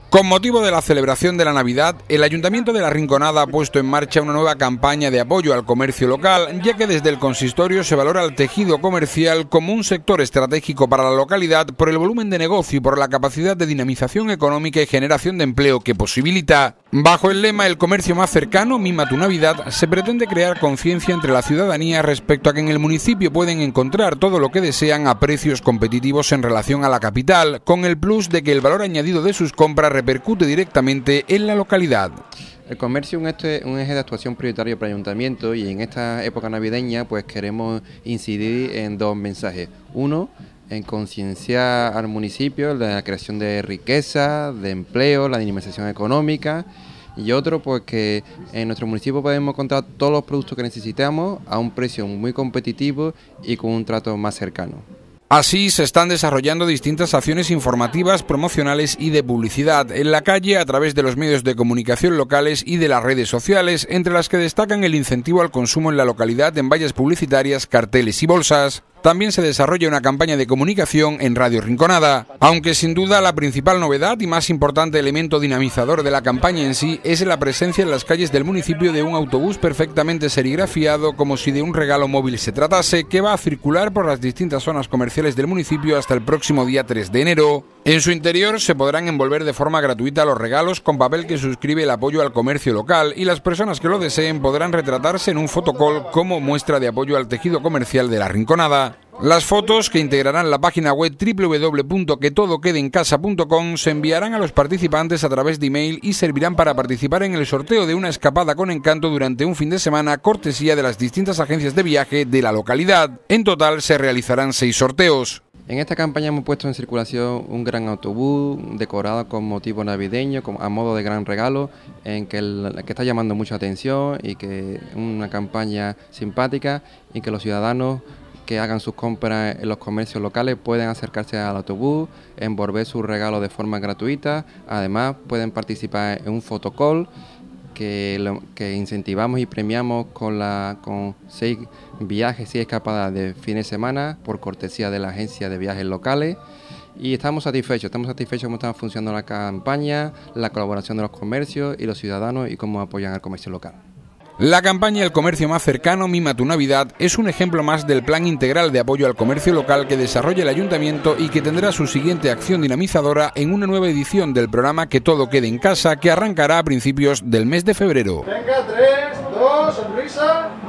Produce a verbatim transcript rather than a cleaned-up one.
Con motivo de la celebración de la Navidad, el Ayuntamiento de La Rinconada ha puesto en marcha una nueva campaña de apoyo al comercio local, ya que desde el consistorio se valora el tejido comercial como un sector estratégico para la localidad por el volumen de negocio y por la capacidad de dinamización económica y generación de empleo que posibilita. Bajo el lema "El comercio más cercano, mima tu Navidad", se pretende crear conciencia entre la ciudadanía respecto a que en el municipio pueden encontrar todo lo que desean a precios competitivos en relación a la capital, con el plus de que el valor añadido de sus compras repercute directamente en la localidad. El comercio es un eje de actuación prioritario para el ayuntamiento y en esta época navideña pues queremos incidir en dos mensajes. Uno, en concienciar al municipio de la creación de riqueza, de empleo, la dinamización económica, y otro pues que en nuestro municipio podemos encontrar todos los productos que necesitamos a un precio muy competitivo y con un trato más cercano. Así se están desarrollando distintas acciones informativas, promocionales y de publicidad en la calle a través de los medios de comunicación locales y de las redes sociales, entre las que destacan el incentivo al consumo en la localidad en vallas publicitarias, carteles y bolsas. También se desarrolla una campaña de comunicación en Radio Rinconada, aunque sin duda la principal novedad y más importante elemento dinamizador de la campaña en sí es la presencia en las calles del municipio de un autobús perfectamente serigrafiado, como si de un regalo móvil se tratase, que va a circular por las distintas zonas comerciales del municipio hasta el próximo día tres de enero. En su interior se podrán envolver de forma gratuita los regalos con papel que suscribe el apoyo al comercio local, y las personas que lo deseen podrán retratarse en un fotocall como muestra de apoyo al tejido comercial de La Rinconada. Las fotos, que integrarán la página web doble u doble u doble u punto que todo quede en casa punto com, se enviarán a los participantes a través de email y servirán para participar en el sorteo de una escapada con encanto durante un fin de semana, cortesía de las distintas agencias de viaje de la localidad. En total se realizarán seis sorteos. En esta campaña hemos puesto en circulación un gran autobús decorado con motivo navideño, a modo de gran regalo, en que, el, que está llamando mucha atención y que es una campaña simpática y que los ciudadanos que hagan sus compras en los comercios locales pueden acercarse al autobús, envolver sus regalos de forma gratuita. Además pueden participar en un fotocall que, lo, que incentivamos y premiamos con, la, con seis viajes, seis escapadas de fin de semana por cortesía de la agencia de viajes locales. Y estamos satisfechos, estamos satisfechos cómo está funcionando la campaña, la colaboración de los comercios y los ciudadanos y cómo apoyan al comercio local. La campaña El comercio más cercano, mima tu Navidad, es un ejemplo más del plan integral de apoyo al comercio local que desarrolla el ayuntamiento y que tendrá su siguiente acción dinamizadora en una nueva edición del programa Que todo quede en casa, que arrancará a principios del mes de febrero. Venga, tres, dos, sonrisa.